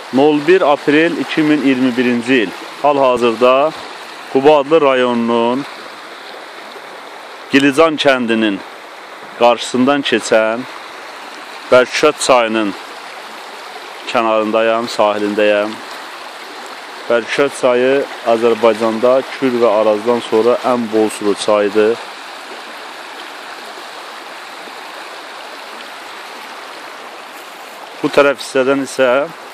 01 aprel 2021-ci il. Hal-hazırda Qubadlı rayonunun Gilican kəndinin qarşısından keçən Bərküşat çayının kənarındayım, sahilindəyim. Bərküşat çayı Azərbaycanda Kür və Arazdan sonra ən bol sulu çaydır. Bu tərəf hissədən isə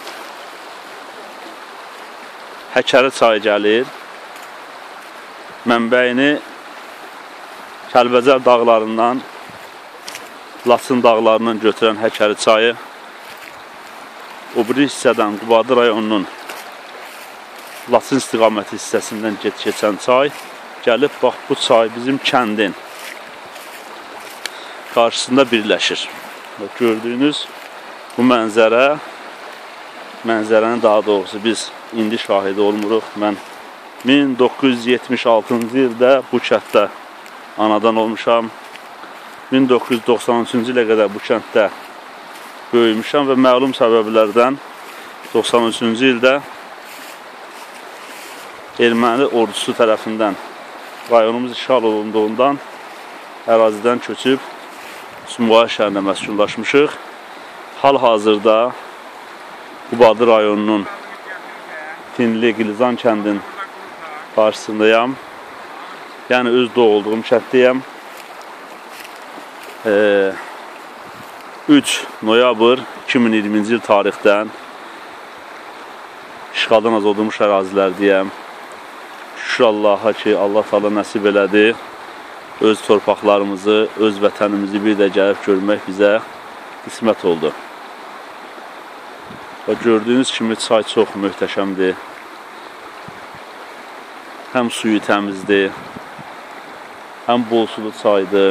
Həkəri çayı gəlir. Mənbəyini Kəlbəcər dağlarından, Laçın dağlarından götürən Həkəri çayı, o biri hissədən Qubadlı rayonunun Laçın istiqaməti hissəsindən keçən çay gəlib, bax bu çay bizim kəndin qarşısında birləşir. Gördüyünüz bu mənzərənin daha doğrusu biz indi şahidi olmuruq. Mən 1976-cı ildə bu kənddə anadan olmuşam. 1993-cü ilə qədər bu kənddə böyümüşəm və məlum səbəblərdən 93-cü ildə erməni ordusu tərəfindən rayonumuz işğal olunduğundan ərazidən köçüb Sumqayıt şəhərində məskunlaşmışıq. Hal-hazırda Qubadlı rayonunun Tinli Gilican kəndin qarşısındayam. Yəni öz doğulduğum kənddəyəm. 3 noyabr 2020-ci il tarixdən işğaldan azad olunmuş ərazilərdəyəm. Şükür Allaha ki, Allah Taala nəsib elədi. Öz torpaqlarımızı, öz vətənimizi bir də gəlib görmək bizə qismət oldu. Və gördüyünüz kimi çay çox möhtəşəmdir. Həm suyu təmizdir, həm bol sulu çaydır.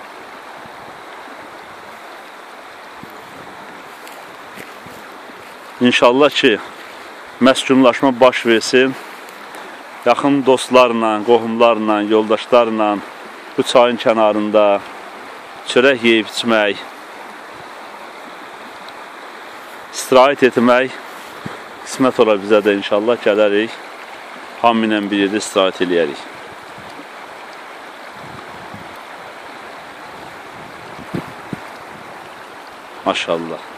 İnşallah ki, məskunlaşma baş versin. Yaxın dostlarla, qohumlarla, yoldaşlarla bu çayın kənarında çörək yeyib içmək, istirahət etmək qismət olar bizə də inşallah gələrik. Hamı ilə bir yerdə istirahət eləyərik. Maşallah.